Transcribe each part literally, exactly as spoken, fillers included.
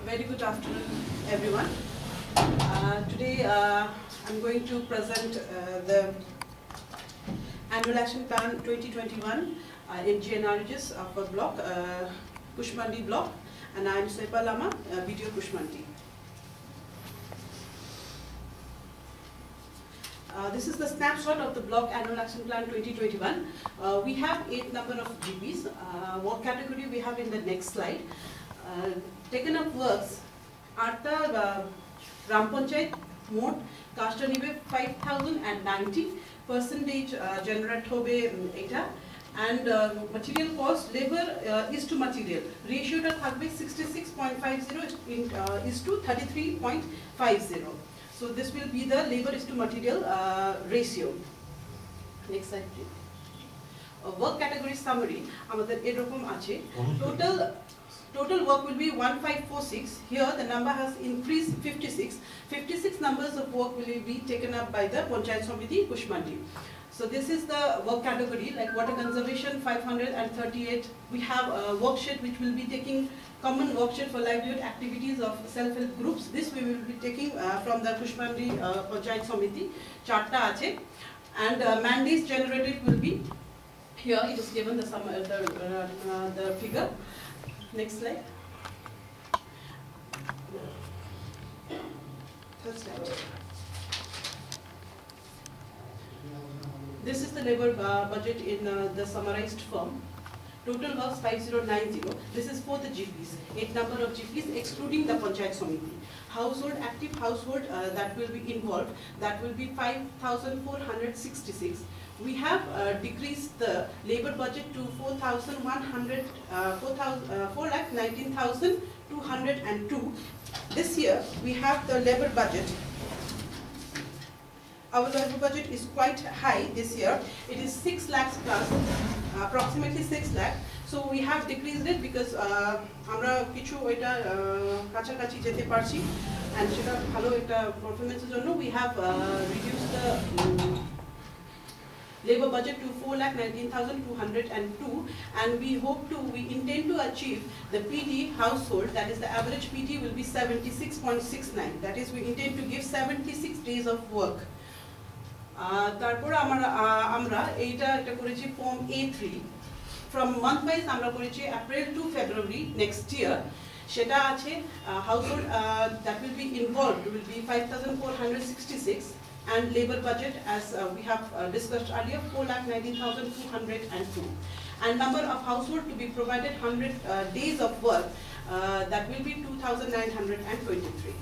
very good afternoon, everyone. Uh, today, uh, I'm going to present uh, the Annual Action Plan twenty twenty-one uh, in G N R G S of a block, uh, Kushmandi block, and I'm Sepa Lama, uh, B D O Kushmandi. Uh, this is the snapshot of the block Annual Action Plan twenty twenty-one. Uh, we have eight number of G Ps. Uh, what category we have in the next slide. Uh, taken up works, Arta uh, Gram Panchayat, Mode, Kashta Nibe five thousand ninety, percentage uh, generate hobe eta, and uh, material cost, labor uh, is to material. Ratio ta thakbe sixty-six point five zero in, uh, is to thirty-three point five zero. So this will be the labor is to material uh, ratio. Next slide, please. Uh, work category summary. Amader erokom ache. Total total work will be one five four six. Here the number has increased fifty-six. fifty-six numbers of work will be taken up by the Panchayat Samiti Kushmandi. So this is the work category, like water conservation five hundred thirty-eight. We have a worksheet which will be taking common worksheet for livelihood activities of self-help groups. This we will be taking uh, from the Kushmandi uh, Panchayat Samiti. Charta ache. And uh, mandates generated will be here. It is given the sum, uh, the, uh, uh, the figure. Next slide. Third slide. This is the labor uh, budget in uh, the summarized form. Total works five thousand ninety. This is for the G Ps. Eight number of G Ps excluding the Panchayat Samiti. Household, active household uh, that will be involved, that will be five thousand four hundred sixty-six. We have uh, decreased the labor budget to four thousand one hundred, uh, four lakh nineteen thousand two hundred two. This year we have the labor budget. Our labor budget is quite high this year. It is six lakhs plus, uh, approximately six lakh. So we have decreased it because amra kichu eta kacha kachi jete parchi, and seta bhalo eta performance jonno we have uh, reduced the um, labor budget to four lakh nineteen thousand two hundred two, and we hope to, we intend to achieve the P D household, that is the average P D will be seventy-six point six nine. That is, we intend to give seventy-six days of work. তারপর আমরা আমরা এইটা এটা করেছি form A three. From month wise আমরা করেছি April to February next year. সেটা আছে household uh, that will be involved will be five thousand four hundred sixty-six, and labor budget as uh, we have uh, discussed earlier four lakh nineteen thousand two hundred two, and number of household to be provided one hundred uh, days of work uh, that will be two thousand nine hundred twenty-three.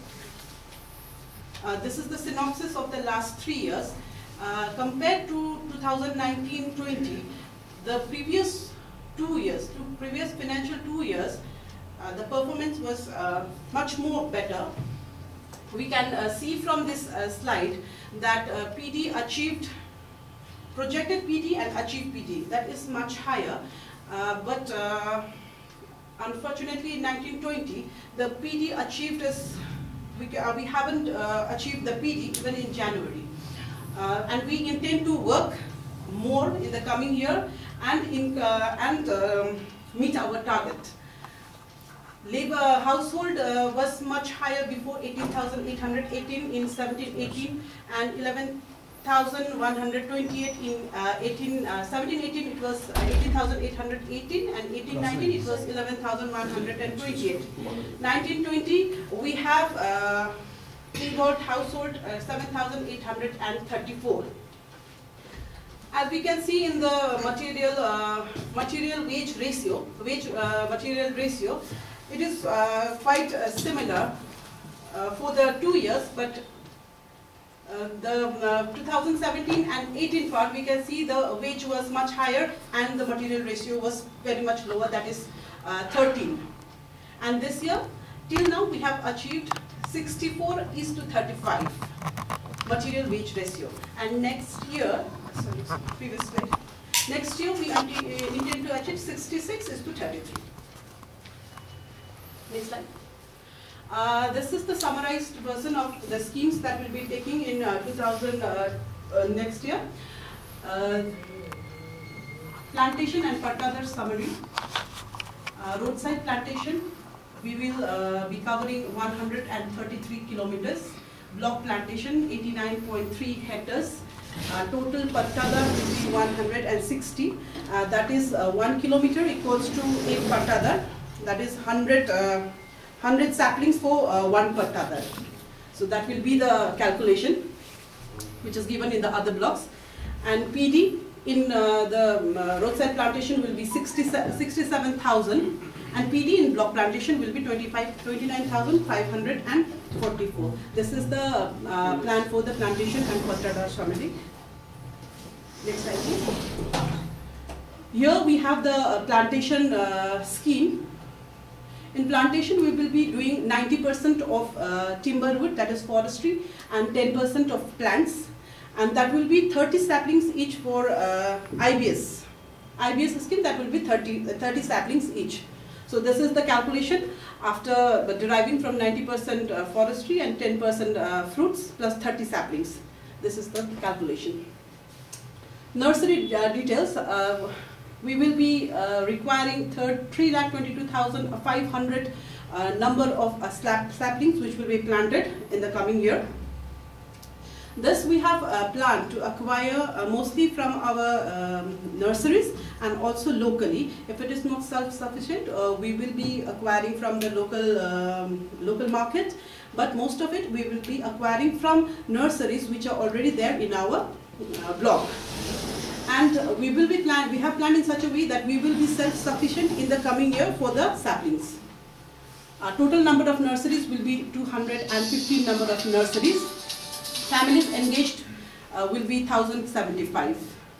Uh, this is the synopsis of the last three years. Uh, compared to two thousand nineteen twenty, the previous two years, two previous financial two years, uh, the performance was uh, much more better. We can uh, see from this uh, slide that uh, P D achieved, projected P D and achieved P D, that is much higher. Uh, but uh, unfortunately in nineteen twenty, the P D achieved is We, uh, we haven't uh, achieved the P D even in January. Uh, and we intend to work more in the coming year and, in, uh, and um, meet our target. Labor household uh, was much higher before, eighteen thousand eight hundred eighteen in seventeen eighteen and eleven thousand one hundred twenty-eight in seventeen eighteen it was eighteen thousand eight hundred eighteen, and eighteen nineteen it was eleven thousand one hundred twenty-eight. nineteen twenty we have uh, involved household uh, seven thousand eight hundred thirty-four. As we can see in the material uh, material wage ratio, wage uh, material ratio, it is uh, quite uh, similar uh, for the two years, but Uh, the uh, two thousand seventeen and eighteen part, we can see the wage was much higher and the material ratio was very much lower, that is uh, thirteen. And this year, till now, we have achieved sixty-four is to thirty-five material wage ratio. And next year, sorry, previous slide. Next year, we uh, intend to achieve sixty-six is to thirty-three. Next slide. Uh, this is the summarized version of the schemes that we'll be taking in uh, two thousand uh, uh, next year. Uh, plantation and Patadar summary. Uh, roadside plantation, we will uh, be covering one hundred thirty-three kilometers. Block plantation eighty-nine point three hectares. Uh, total pattada will be one hundred sixty. Uh, that is uh, one kilometer equals to eight pattada. That is one hundred, uh, one hundred saplings for uh, one pattada. So that will be the calculation which is given in the other blocks. And P D in uh, the um, uh, roadside plantation will be sixty-seven thousand, and P D in block plantation will be twenty-nine thousand five hundred forty-four. This is the uh, plan for the plantation and pattada Shamili. Next slide, please. Here we have the uh, plantation uh, scheme. In plantation, we will be doing ninety percent of uh, timber wood, that is forestry, and ten percent of plants. And that will be thirty saplings each for uh, I B S. I B S scheme, that will be thirty, thirty saplings each. So this is the calculation after deriving from ninety percent uh, forestry and ten percent uh, fruits plus thirty saplings. This is the calculation. Nursery uh, details. Uh, we will be uh, requiring three lakh twenty-two thousand five hundred uh, number of uh, saplings which will be planted in the coming year. Thus, we have a plan to acquire uh, mostly from our um, nurseries and also locally. If it is not self-sufficient, uh, we will be acquiring from the local um, local market. But most of it we will be acquiring from nurseries which are already there in our uh, block. And uh, we will be planned. We have planned in such a way that we will be self-sufficient in the coming year for the saplings. Our total number of nurseries will be two hundred fifteen number of nurseries. Families engaged uh, will be one thousand seventy-five.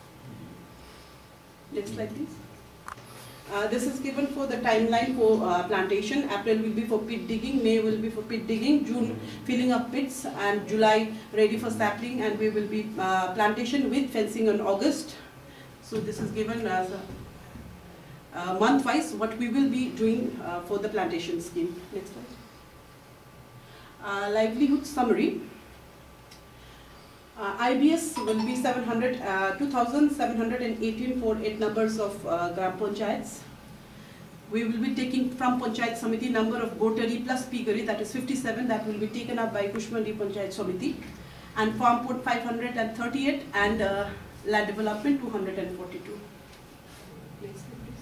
Next slide, please. Uh, this is given for the timeline for uh, plantation. April will be for pit digging, May will be for pit digging, June filling up pits, and July ready for sapling, and we will be uh, plantation with fencing in August. So this is given as a uh, month-wise what we will be doing uh, for the plantation scheme. Next slide. Uh, livelihood summary. Uh, I B S will be seven hundred, uh, two thousand seven hundred eighteen for eight numbers of uh, Gram Panchayats. We will be taking from Panchayat Samiti number of Gotari plus Pigari, that is fifty-seven, that will be taken up by Kushmandi Panchayat Samiti. And Farm Port five hundred thirty-eight and uh, Land Development two hundred forty-two. Next slide, please.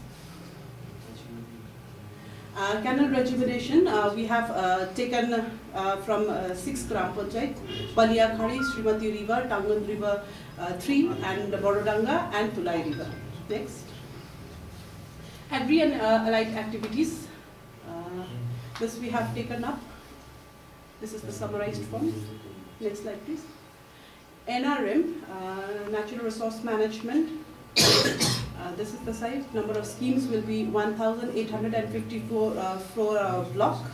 Uh, canal rejuvenation, uh, we have uh, taken uh, from uh, six Gram Panchayat, Baliakhari, Srimati River, Tangan River uh, three, and Borodanga and Tulai River. Next. Agri and uh, allied activities, uh, this we have taken up. This is the summarized form. Next slide, please. N R M, uh, Natural Resource Management. Uh, this is the size. Number of schemes will be one thousand eight hundred fifty-four uh, for uh, block.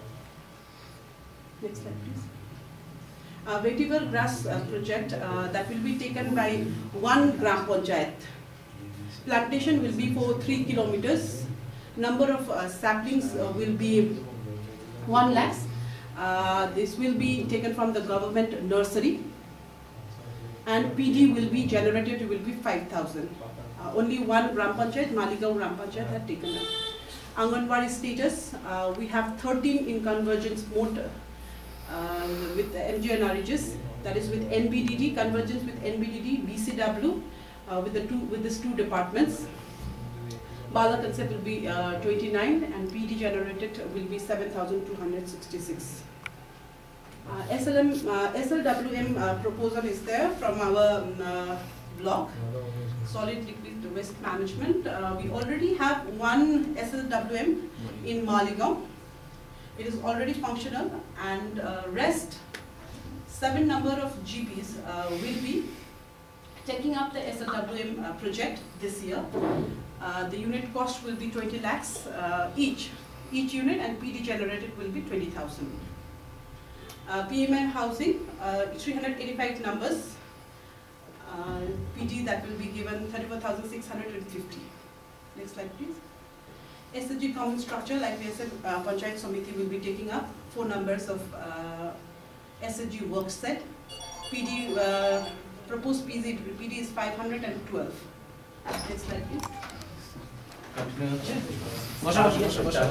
Next slide, please. Uh, Vetiver grass uh, project uh, that will be taken by one Gram Panchayat. Plantation will be for three kilometers. Number of uh, saplings uh, will be one lakh. Uh, this will be taken from the government nursery. And P D will be generated, will be five thousand. Uh, only one Gram Panchayat, Maligaon Gram Panchayat, had taken up. Anganwadi status, uh, we have thirteen in convergence mode uh, with the M G N R H S, that is with N B D D, convergence with N B D D, B C W, uh, with the two with these two departments. Bala concept will be uh, twenty-nine, and P D generated will be seven thousand two hundred sixty-six. Uh, S L M, uh, S L W M uh, proposal is there from our um, uh, block, Solid Liquid Waste Management. Uh, we already have one S L W M in Maligaon. It is already functional, and uh, rest seven number of G Ps uh, will be taking up the S L W M uh, project this year. Uh, the unit cost will be twenty lakhs uh, each, each unit, and P D generated will be twenty thousand. Uh, P M M housing, uh, three hundred eighty-five numbers, uh, P D that will be given thirty-four thousand six hundred fifty. Next slide, please. S H G common structure, like we said, uh, Panchayat Samiti will be taking up four numbers of uh, S H G work set. P D, uh, proposed P D, P D is five hundred twelve. Next slide, please. Continue হচ্ছে বসা বসা বসা বসা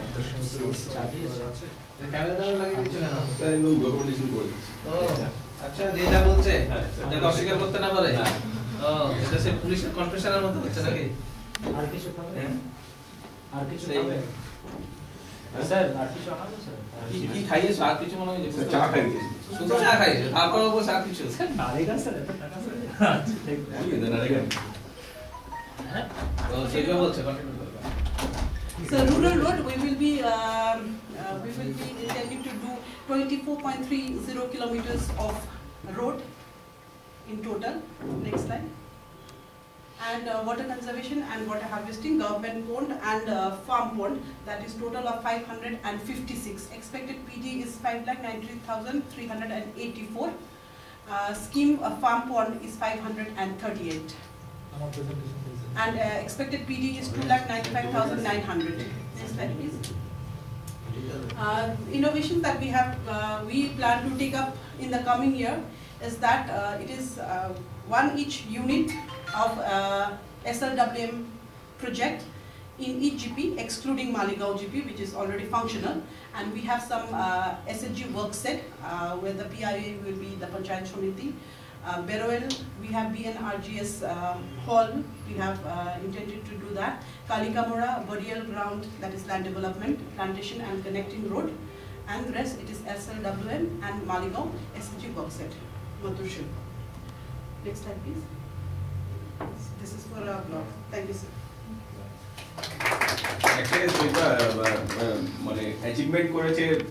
camera দাও লাগিয়ে দিচ্ছ কেন sir একদম ডকুমেন্টেশন করে দিচ্ছি ও আচ্ছা যে যা বলছে এটা অস্বীকার করতে না পারে ও এটা সে পুলিশের কনফেশনের মতো হচ্ছে নাকি আর কিছু খাবে আর কিছু সেই খাবে স্যার আর কিছু খাবে স্যার কি কি খাইয়েছো আর কিছু মনে হয় যে স্যার চা খাই দিয়েছি শুধু চা খাইয়েছো তারপর ওপর আর কিছু স্যার নারেগা স্যার এত টাকা স্যার আচ্ছা ঠিক কি দেন আরে কেন হ্যাঁ তো সেইভাবে বলছে কন্টিনিউ করবে So rural road, we will be um, uh, we will be intending to do twenty-four point three zero kilometers of road in total. Next slide. And uh, water conservation and water harvesting, government pond and uh, farm pond, that is total of five hundred fifty-six. Expected P D is five lakh ninety thousand three hundred eighty-four. Uh, scheme of farm pond is five hundred thirty-eight. আমার presentation দিয়েছে And uh, expected P D is two lakh ninety-five thousand nine hundred. Next slide, please. Uh, innovation that we have, uh, we plan to take up in the coming year is that uh, it is uh, one each unit of uh, S L W M project in each G P, excluding Maligaon G P, which is already functional. And we have some uh, S H G work set uh, where the P I A will be the Panchayat Samiti. Uh, Beroel, we have B N R G S uh, hall, we have uh, intended to do that. Kalikamora, burial ground, that is land development, plantation and connecting road. And the rest, it is S L W M and Maligaon S H G work set, Mathurshil. Next slide, please. This is for our blog. Thank you, sir. একটা মানে achievement করেছে